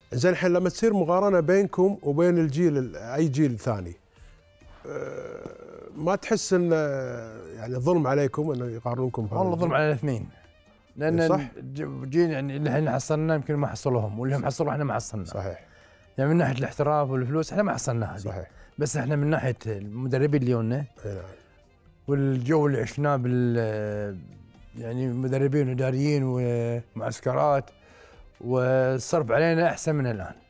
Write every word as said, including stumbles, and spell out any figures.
زين الحين لما تصير مقارنه بينكم وبين الجيل اي جيل ثاني، ما تحس ان يعني ظلم عليكم انه يقارنونكم؟ والله ظلم على الاثنين، لان صح؟ جيل يعني اللي احنا حصلناه يمكن ما حصلوهم، واللي هم حصلوا احنا ما حصلنا. صحيح. يعني من ناحيه الاحتراف والفلوس احنا ما حصلناها. صحيح. بس احنا من ناحيه المدربين اللي يونا نعم. والجو اللي عشناه بال يعني مدربين واداريين ومعسكرات، والصرف علينا احسن من الان.